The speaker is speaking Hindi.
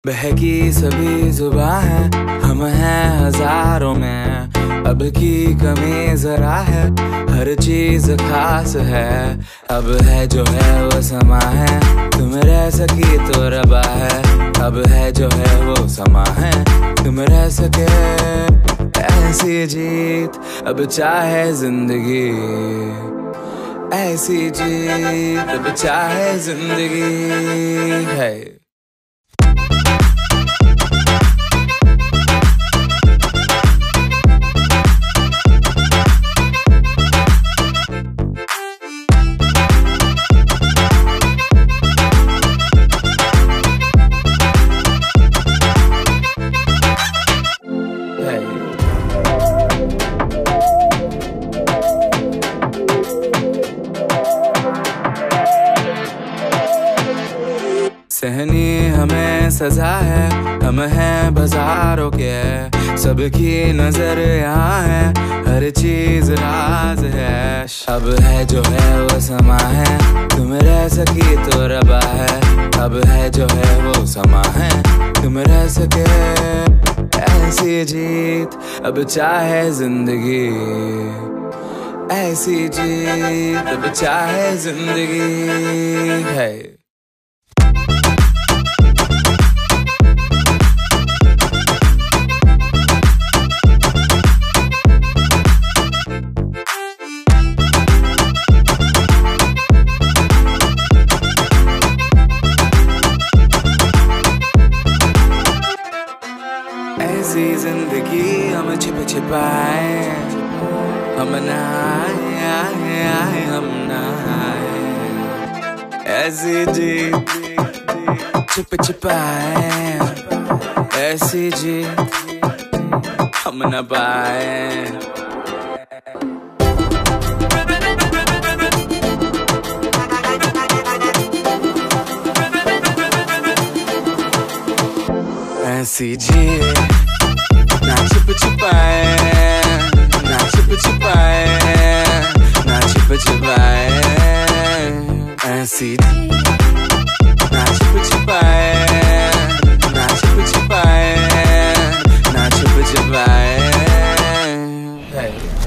बहकी सभी जुबां है, हम हैं हजारों में। अब की कमी जरा है, हर चीज खास है। अब है जो है वो समा है, तुम रह सकी तो रबा है। अब है जो है वो समा है, तुम रह सके ऐसी जीत। अब चाहे जिंदगी ऐसी जीत, अब चाहे जिंदगी है। सहनी हमें सजा है, हम हैं बाजारों के। सबकी नजर यहाँ है, हर चीज राज है। अब है जो है वो समा है, तुम रह सकी तो रबा है। अब है जो है वो समा है, तुम रह सके ऐसी जीत। अब चाहे जिंदगी ऐसी जीत, अब चाहे जिंदगी है। ऐसी जिंदगी हम छिप छिपाए, हम ना आए, हम ना आए। ऐसी जी छिप छिपाए, ऐसी जी हम न पाए। ऐसी जी ना छिप छिपाए, ना छिप छिपाए, ना छिप छिपाए। ऐसी ना छिप छिपाए, ना छिप छिपाए, ना छिप छिपाए।